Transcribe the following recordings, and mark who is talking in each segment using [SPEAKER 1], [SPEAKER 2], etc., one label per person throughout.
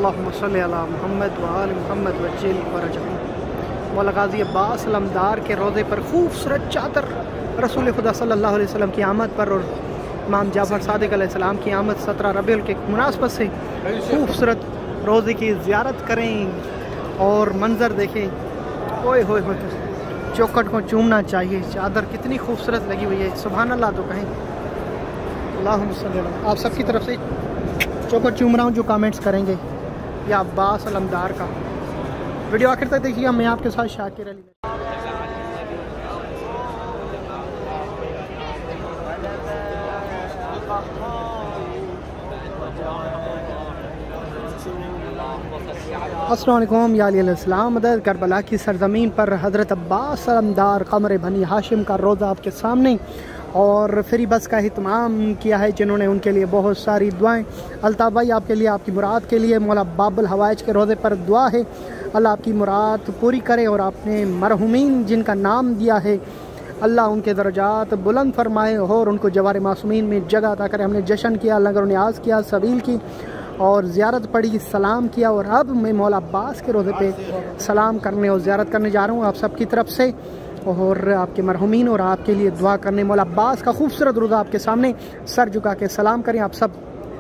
[SPEAKER 1] अल्लाहुम्मा सल्ली अला मुहम्मद व आलि मुहम्मद वज्जिल फरजहम। मौला गाज़ी अब्बास अलमदार के रोज़े पर खूबसूरत चादर रसूल खुदा सल्लल्लाहु अलैहि वसल्लम की आमद पर और इमाम जाफ़र सादिक़ अलैहिस्सलाम की आमद 17 रबीउल के मुनासबत से खूबसूरत रोज़े की ज़ियारत करें और मंज़र देखें। ओए होए होए, चौखट को चूमना चाहिए। चादर कितनी खूबसूरत लगी हुई है, सुभान अल्लाह तो कहें। अल्लाहुम्मा सल्ली अला। आप सबकी तरफ से चौखट चूम रहा हूँ जो कमेंट्स करेंगे या अब्बास अलमदार का। वीडियो आखिर तक देखिएगा, मैं आपके साथ शाकिर अली। अस्सलाम वालेकुम या अलैहिस्सलाम। मदद करबला की सरज़मीन पर हज़रत अब्बास अलमदार क़मर बनी हाशिम का रोज़ा आपके सामने और फ्री बस का अहतमाम किया है जिन्होंने उनके लिए बहुत सारी दुआएं। अल्ताफ़ भाई आपके लिए, आपकी मुराद के लिए मौला बाबुल हवाइज के रोज़े पर दुआ है, अल्लाह आपकी मुराद पूरी करे और आपने मरहुमीन जिनका नाम दिया है अल्लाह उनके दर्जात बुलंद फरमाए और उनको जवार मासूमीन में जगह अता करे। हमने जश्न किया, लंगर न्याज किया, सबील की और ज़ियारत पढ़ी, सलाम किया और अब मैं मौला अब्बास के रोज़े पे सलाम करने और ज़ियारत करने जा रहा हूँ आप सबकी तरफ से और आपके मरहुमीन और आपके लिए दुआ करने। मौला अब्बास का खूबसूरत रोज़ा आपके सामने, सर झुका के सलाम करें आप सब।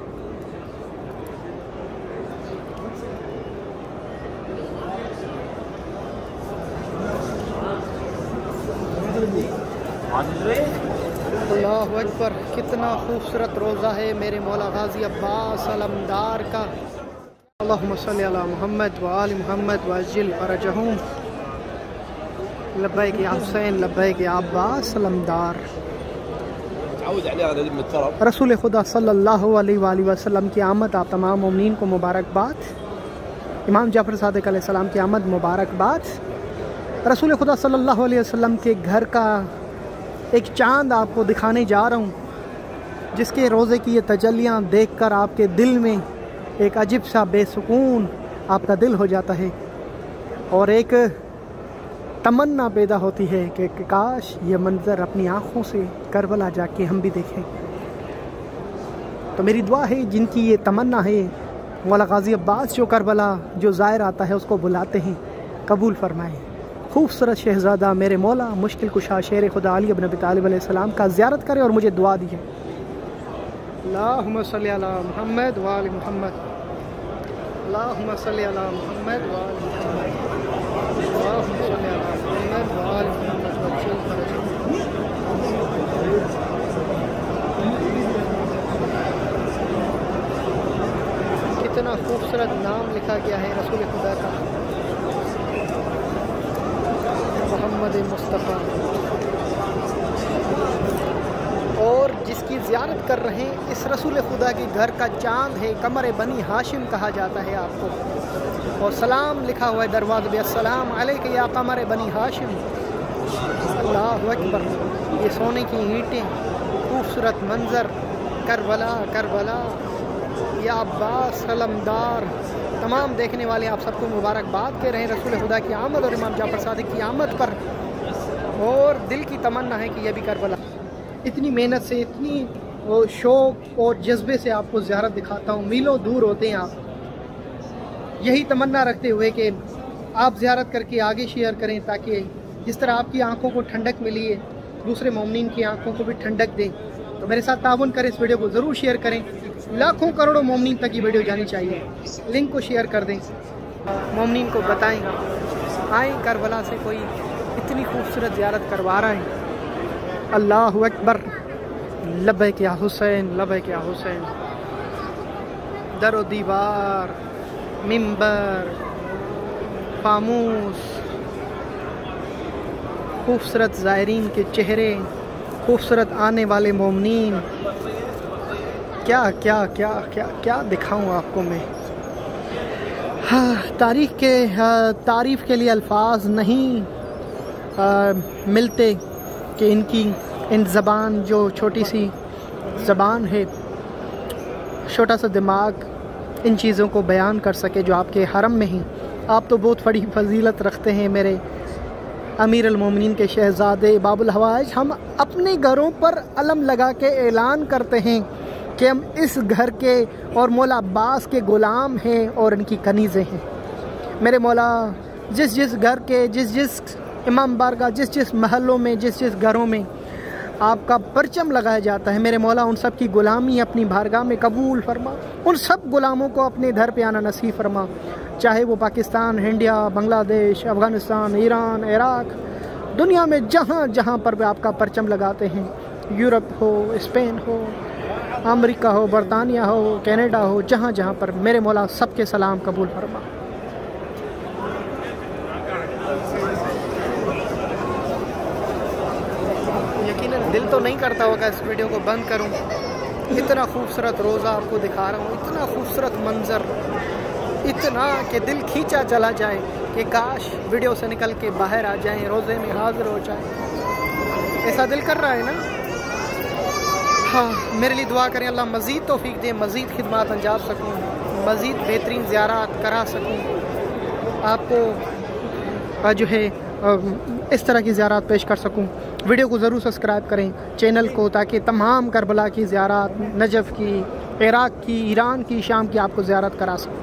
[SPEAKER 1] अल्लाहु अकबर, कितना खूबसूरत रोज़ा है मेरे मौला गाज़ी अब्बास अलमदार का। अल्लाहुम्मा सल्ली अला मुहम्मद व आलि मुहम्मद वज्जिल फरजहम। लब्बैक या हुसैन, लब्बैक या अब्बास अलमदार। रसूल खुदा सल्लल्लाहु अलैहि वसल्लम की आमद आप तमाम मोमिनीन को मुबारकबाद। इमाम जाफ़र सादिक़ अलैहिस्सलाम की आमद मुबारकबाद। रसूल खुदा सल्लल्लाहु अलैहि वसल्लम के घर का एक चांद आपको दिखाने जा रहा हूँ जिसके रोज़े की ये तजल्लियाँ देखकर आपके दिल में एक अजीब सा बेसुकून आपका दिल हो जाता है और एक तमन्ना पैदा होती है कि काश ये मंज़र अपनी आँखों से करबला जाके हम भी देखें। तो मेरी दुआ है जिनकी ये तमन्ना है मौला गाज़ी अब्बास जो करबला जो ज़ायर आता है उसको बुलाते हैं, कबूल फरमाएँ। खूबसूरत शहज़ादा मेरे मौला मुश्किल कुशा शेर खुदा अली इब्न अबी तालिब अलैहिस्सलाम का ज़ियारत करे और मुझे दुआ दी है। अल्लाहुम्मा सल्ली अला मुहम्मद व आलि मुहम्मद। अल्लाहुम्मा सल्ली अला मुहम्मद व आलि मुहम्मद। अल्लाहुम्मा सल्ली अला मुहम्मद व आलि मुहम्मद वज्जिल फरजहम। कितना खूबसूरत नाम लिखा गया है रसूल खुदा का, मोहम्मद मुस्तफ़ा। और जिसकी ज़ियारत कर रहे हैं इस रसूल खुदा के घर का चांद है, कमर बनी हाशिम कहा जाता है आपको और सलाम लिखा हुआ है दरवाज़े पे, अस्सलाम अलैका या कमर बनी हाशिम। अल्लाहु अकबर, ये सोने की ईंटें, खूबसूरत मंज़र, करबला करबला या अब्बास अलमदार। तमाम देखने वाले आप सबको मुबारकबाद कह रहे हैं रसूल खुदा की आमद और इमाम जाफ़र सादिक़ की आमद पर और दिल की तमन्ना है कि यह भी करबला। इतनी मेहनत से, इतनी वो शौक़ और जज्बे से आपको ज़ियारत दिखाता हूँ। मीलों दूर होते हैं आप, यही तमन्ना रखते हुए कि आप ज़ियारत करके आगे शेयर करें ताकि जिस तरह आपकी आँखों को ठंडक मिली है दूसरे मोमिनीन की आँखों को भी ठंडक दें। तो मेरे साथ ताउन करें, इस वीडियो को ज़रूर शेयर करें, लाखों करोड़ों मोमिनीन तक ये वीडियो जानी चाहिए। लिंक को शेयर कर दें, मोमिनीन को बताएं आए करबला से कोई इतनी खूबसूरत ज़ियारत करवा रहा है। अल्लाहु अकबर, लब्बैक या हुसैन, लब्बैक या हुसैन। दरो दीवार, मिंबर, फामूस, खूबसूरत ज़ायरीन के चेहरे, खूबसूरत आने वाले मोमिनीन, क्या क्या क्या क्या क्या दिखाऊं आपको मैं। हाँ, तारीफ़ के लिए अल्फाज नहीं मिलते कि इन ज़बान जो छोटी सी ज़बान है, छोटा सा दिमाग इन चीज़ों को बयान कर सके जो आपके हरम में ही। आप तो बहुत बड़ी फजीलत रखते हैं मेरे अमीर अल मोमिनीन के शहज़ादे बाबुल हवाइज। हम अपने घरों पर अलम लगा के ऐलान करते हैं कि हम इस घर के और मौला अब्बास के ग़ुलाम हैं और इनकी कनीज़ें हैं। मेरे मौला जिस जिस घर के, जिस जिस इमाम बारगाह, जिस जिस महलों में, जिस जिस घरों में आपका परचम लगाया जाता है, मेरे मौला उन सब की ग़ुलामी अपनी बारगाह में कबूल फरमा। उन सब ग़ुलामों को अपने घर पे आना नसीब फरमा, चाहे वो Pakistan, India, Bangladesh, Afghanistan, Iran, Iraq, दुनिया में जहाँ जहाँ पर भी आपका परचम लगाते हैं, यूरोप हो, स्पेन हो, अमेरिका हो, बरतानिया हो, कनाडा हो, जहाँ जहाँ पर मेरे मौला सबके सलाम कबूल फरमा। यकीनन दिल तो नहीं करता होगा इस वीडियो को बंद करूं। इतना खूबसूरत रोज़ा आपको दिखा रहा हूँ, इतना खूबसूरत मंजर, इतना कि दिल खींचा चला जाए कि काश वीडियो से निकल के बाहर आ जाएं, रोज़े में हाजिर हो जाएं। ऐसा दिल कर रहा है ना? हाँ, मेरे लिए दुआ करें, अल्लाह मज़ीद तौफीक दे, मज़ीद खिदमत अंजाम सकूँ, मज़ीद बेहतरीन ज़ियारत करा सकूँ आपको, जो है इस तरह की ज़ियारत पेश कर सकूँ। वीडियो को ज़रूर सब्सक्राइब करें चैनल को, ताकि तमाम करबला की ज़ियारत, नजफ़ की, इराक़ की, ईरान की, शाम की आपको ज़ियारत करा सकूँ।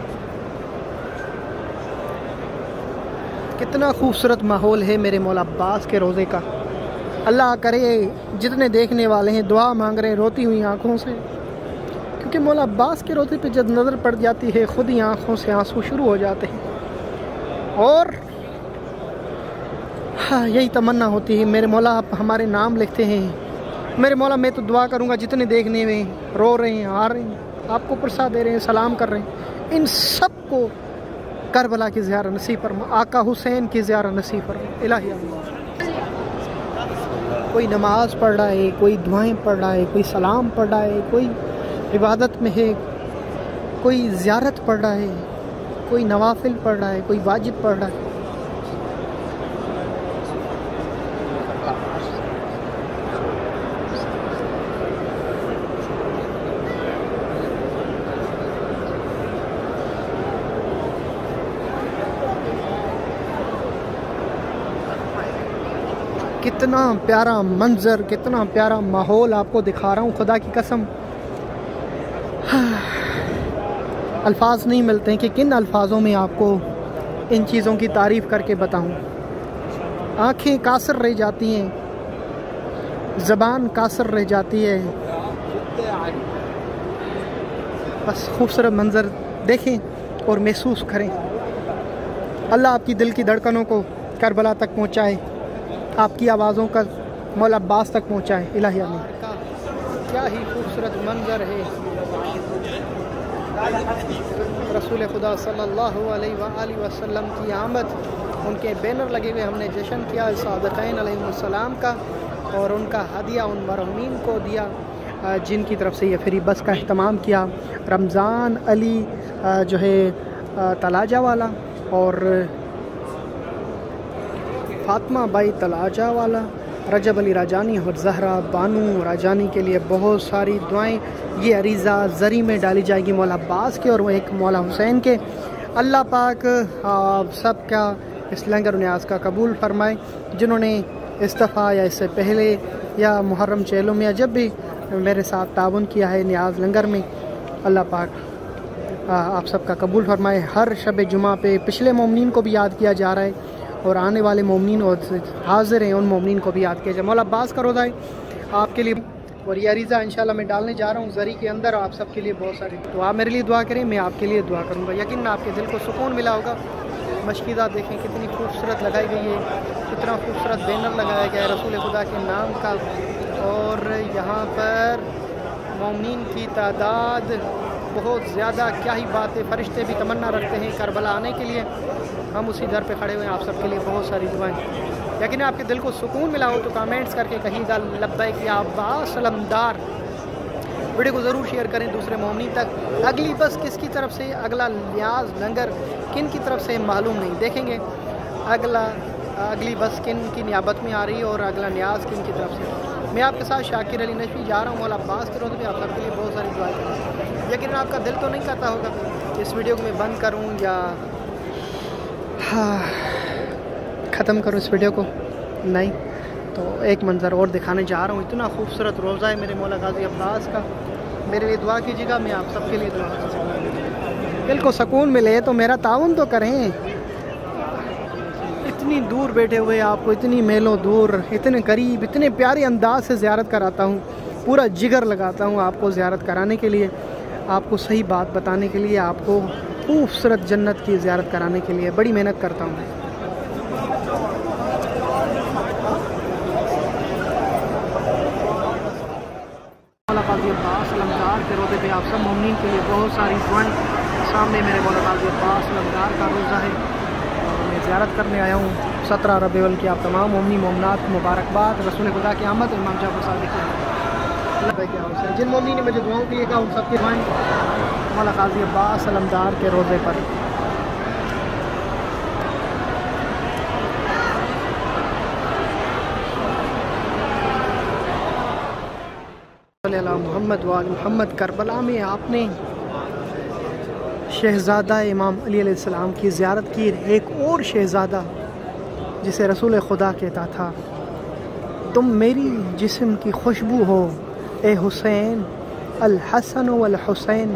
[SPEAKER 1] कितना खूबसूरत माहौल है मेरे मौला अब्बास के रोज़े का। अल्लाह करे जितने देखने वाले हैं दुआ मांग रहे हैं रोती हुई आँखों से, क्योंकि मौला अब्बास के रोज़े पे जब नज़र पड़ जाती है खुद ही आँखों से आंसू शुरू हो जाते हैं। और हाँ, यही तमन्ना होती है मेरे मौला आप हमारे नाम लिखते हैं। मेरे मौला मैं तो दुआ करूँगा जितने देखने में रो रहे हैं, आ रहे हैं, आपको प्रसाद दे रहे हैं, सलाम कर रहे हैं, इन सब को करबला की ज़ियारत नसीब फरमा, आका हुसैन की ज़ियारत नसीब फरमा। इलाही कोई नमाज़ पढ़ रहा है, कोई दुआएं पढ़ रहा है, कोई सलाम पढ़ रहा है, कोई इबादत में है, कोई ज़ियारत पढ़ रहा है, कोई नवाफिल पढ़ रहा है, कोई वाजिब पढ़ रहा है। कितना प्यारा मंजर, कितना प्यारा माहौल आपको दिखा रहा हूँ, खुदा की कसम। अल्फाज नहीं मिलते हैं कि किन अल्फाजों में आपको इन चीज़ों की तारीफ़ करके बताऊँ। आँखें कासर रह जाती हैं, ज़बान कासर रह जाती है। बस खूबसूरत मंजर देखें और महसूस करें। अल्लाह आपकी दिल की धड़कनों को करबला तक पहुँचाए, आपकी आवाज़ों का मौला अब्बास तक पहुँचाए। इलाही आमीन। क्या ही खूबसूरत मंजर है। रसूल खुदा सल्लल्लाहु अलैहि वसल्लम की आमद, उनके बैनर लगे हुए हमने जश्न किया सादक़ैन अलैहिस्सलाम का, और उनका हदिया उन मरहूमीन को दिया जिनकी तरफ से ये फ्री बस का अहतमाम किया। रमज़ान अली जो है तलाजा वाला और फ़ातिमा बाई तलाजा वाला, रजब अली राजानी और ज़हरा बानू राजानी के लिए बहुत सारी दुआएं ये अरीज़ा ज़री में डाली जाएगी मौला अब्बास के और एक मौला हुसैन के। अल्लाह पाक आप सब का इस लंगर न्याज का कबूल फरमाए। जिन्होंने इस दफ़ा या इससे पहले या मुहर्रम चेलों में या जब भी मेरे साथ ताउन किया है न्याज लंगर में, अल्लाह पाक आप सब का कबूल फरमाए। हर शब जुमा पे पिछले मोमिनीन को भी याद किया जा रहा है और आने वाले मोमिनीन और हाजिर हैं उन मोमिनीन को भी याद किया जाए। मौला अब्बास का रोज़ा है आपके लिए, और ये अरीज़ा इंशाल्लाह मैं डालने जा रहा हूँ ज़री के अंदर आप सब के लिए बहुत सारी। तो आप मेरे लिए दुआ करें, मैं आपके लिए दुआ करूँगा। यकीन आपके दिल को सुकून मिला होगा। मशकीदा देखें कितनी खूबसूरत लगाई गई है, कितना खूबसूरत बैनर लगाया गया है रसूल खुदा के नाम का, और यहाँ पर मोमिनीन की तादाद बहुत ज़्यादा। क्या ही बात है, फ़रिश्ते भी तमन्ना रखते हैं करबला आने के लिए। हम उसी दर पे खड़े हुए हैं, आप सबके लिए बहुत सारी दुआएं। लेकिन आपके दिल को सुकून मिला हो तो कमेंट्स करके कहिएगा लब्बैक या अब्बास सलमदार। वीडियो को ज़रूर शेयर करें दूसरे मोमिनीन तक। अगली बस किसकी तरफ से, अगला न्याज लंगर किन की तरफ से मालूम नहीं, देखेंगे अगली बस किन की नियाबत में आ रही है और अगला न्याज किन की तरफ से। मैं आपके साथ शाकिर अली नजफी जा रहा हूँ मौला अब्बास के रोज़े पे। आप सबके लिए बहुत सारी दुआएं करें। लेकिन आपका दिल तो नहीं करता होगा इस वीडियो को मैं बंद करूँ या ख़त्म करूँ इस वीडियो को? नहीं, तो एक मंज़र और दिखाने जा रहा हूँ। इतना खूबसूरत रोज़ा है मेरे मौला गाज़ी अब्बास का। मेरे लिए दुआ कीजिएगा, मैं आप सबके लिए दुआ करूँगा। दिल को सुकून मिले तो मेरा ताउन तो करें। इतनी दूर बैठे हुए आपको इतनी मेलों दूर इतने करीब इतने प्यारे अंदाज से ज़ियारत कराता हूँ, पूरा जिगर लगाता हूँ आपको ज़ियारत कराने के लिए, आपको सही बात बताने के लिए, आपको खूबसूरत जन्नत की ज़ियारत कराने के लिए बड़ी मेहनत करता हूँ। काज़ी अब्बास लमदार के रोज़े पे आप सब मोमिनीन के लिए बहुत सारी दुआएं। सामने मेरे मौला काज़ी अब्बास लमदार का रोज़ा है और मैं ज़ियारत करने आया हूँ। 17 रबीउल अव्वल की आप तमाम मोमिनी मोमनात को मुबारकबाद। रसूल खुदा की आमद इमाम जाफर सादिक की। जिन मोमिनी ने मुझे दुआओं के लिए कहा उन सबकी दुआएं मौला काज़ी अब्बास लमदार के रोज़े पर। मोहम्मद वाल मोहम्मद। करबला में आपने शहज़ादा इमाम अली अलैहिस्सलाम की ज़ियारत की। एक और शहज़ादा जिसे रसूल खुदा कहता था, तुम मेरी जिस्म की खुशबू हो ए हुसैन, अल हसन वल हुसैन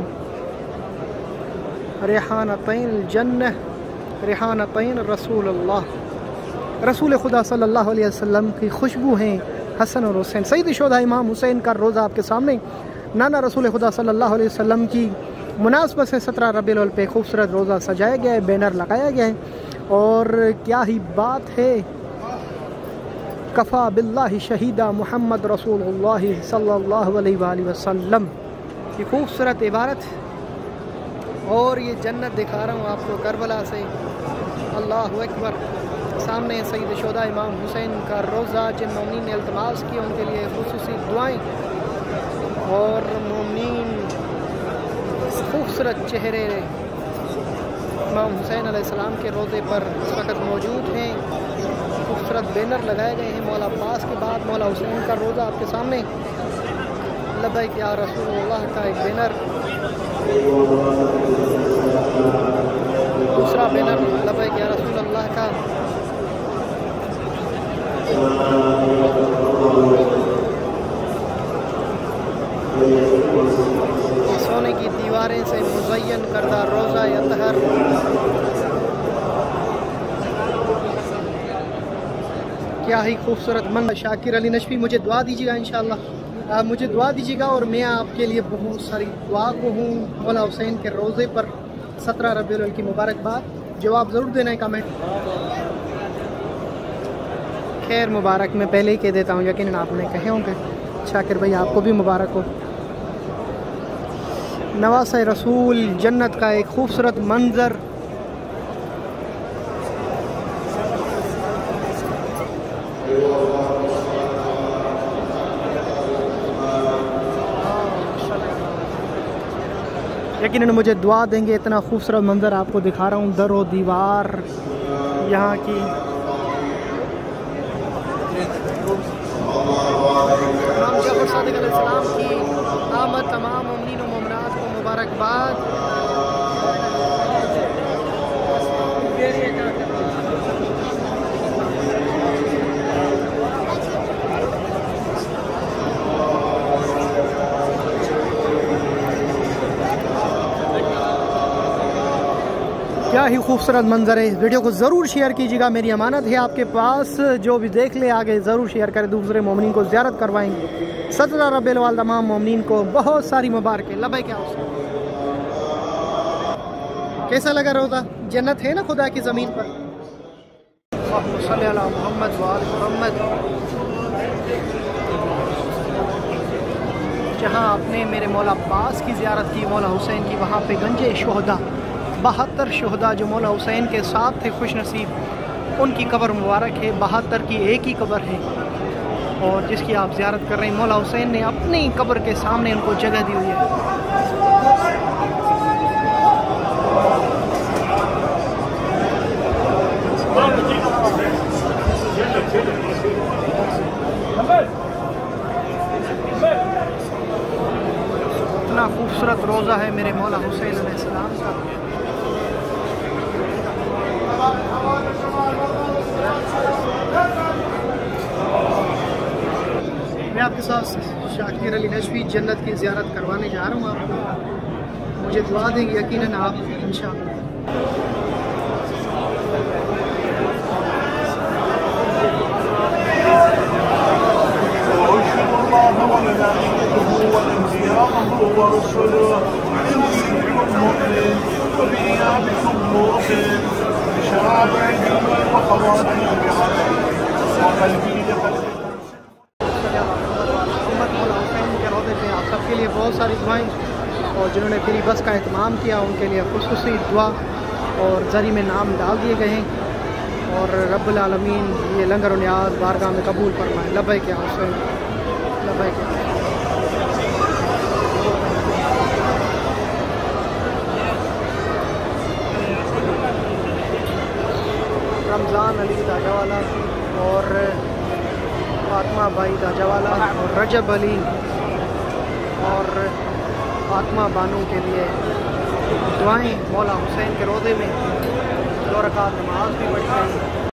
[SPEAKER 1] रेहानतैन जन्नह रेहानतैन रसूलुल्लाह। रसूल खुदा सल्लल्लाहु अलैहि वसल्लम की खुशबू हैं हसन और हुसैन। सईद शुहदा इमाम हुसैन का रोज़ा आपके सामने। नाना रसूल खुदा सल्लल्लाहु अलैहि वसल्लम की मुनासबत से 17 रबीउल अव्वल पे खूबसूरत रोज़ा सजाया गया है, बैनर लगाया गया है। और क्या ही बात है, कफ़ा बिल्लाहि शहीदा मुहम्मद रसूलुल्लाह सल्लल्लाहु अलैहि वसल्लम की खूबसूरत इबारत। और ये जन्नत दिखा रहा हूँ आपको करबला से। अल्लाहु अकबर। सामने सईद शुहदा इमाम हुसैन का रोज़ा। जिन मोमिनीन ने इल्तिमास किया उनके लिए खुसूसी दुआएं। और मोमिनीन खूबसूरत चेहरे इमाम हुसैन अलैहिस्सलाम के रोज़े पर इस वक्त मौजूद हैं। खूबसूरत बैनर लगाए गए हैं। मौला अब्बास के बाद मौला हुसैन का रोज़ा आपके सामने। लब्बैक या रसूलुल्लाह का एक बैनर, दूसरा बैनर लब्बैक या रसूलुल्लाह का। सोने की दीवारें से मुज़य्यन करदा रोज़ा यतहर। क्या ही खूबसूरत मन। शाकिर अली नशवी, मुझे दुआ दीजिएगा इंशाअल्लाह। आप मुझे दुआ दीजिएगा और मैं आपके लिए बहुत सारी दुआ को हूँ। मौला हुसैन के रोज़े पर 17 रबीउल अव्वल की मुबारकबाद। जवाब ज़रूर देना है कमेंट। खैर मुबारक मैं पहले ही कह देता हूँ, यकीनन आपने कहे होंगे। शाकिर भाई आपको भी मुबारक हो। नवासे रसूल जन्नत का एक खूबसूरत मंजर। यकीनन मुझे दुआ देंगे। इतना खूबसूरत मंजर आपको दिखा रहा हूँ। दरो दीवार यहाँ की। इमाम जाफर सादिक अलैहिस्सलाम की आमद। तमाम मोमिनीन और मोमिनात को मुबारकबाद। क्या ही खूबसूरत मंजर है। इस वीडियो को ज़रूर शेयर कीजिएगा, मेरी अमानत है आपके पास। जो भी देख ले आगे ज़रूर शेयर करें, दूसरे मोमिनीन को ज़ियारत करवाएंगे। 17 रबीउल अव्वल तमाम मोमिनीन को बहुत सारी मुबारक। लब्बैक क्या कैसा लगा रोज़ा? जन्नत है ना खुदा की ज़मीन पर। मोहम्मद वाल मोहम्मद। जहाँ आपने मेरे मौला अब्बास की ज़ियारत की, मौला हुसैन की, वहाँ पे गंजे शुहदा 72 शुहदा जो मौला हुसैन के साथ थे खुशनसीब, उनकी कब्र मुबारक है। 72 की एक ही कब्र है और जिसकी आप ज़ियारत कर रहे हैं, मौला हुसैन ने अपनी कब्र के सामने उनको जगह दी हुई है। इतना खूबसूरत रोज़ा है मेरे मौला हुसैन अलैहिस्सलाम का। मैं आपके साथ शाकिर अली की नजफी जन्नत की ज़ियारत करवाने जा रहा हूँ आपको। मुझे दुआ देंगे यकीनन आप इंशाअल्लाह। आप सबके लिए बहुत सारी दुआएं, और जिन्होंने फ्री बस का एहतमाम किया उनके लिए खुसूसी दुआ और ज़री में नाम डाल दिए गए हैं। और रब्बुल आलमीन ये लंगर और न्याज बारगाह में कबूल फरमाए। लब्बैक या हुसैन, लब्बैक। रमज़ान अली दाजावाला और फातिमा बाई दाजावाला और रजब अली और फातिमा बानू के लिए दुआएं। मौला हुसैन के रोज़े में 2 रकात नमाज भी पढ़ी गई।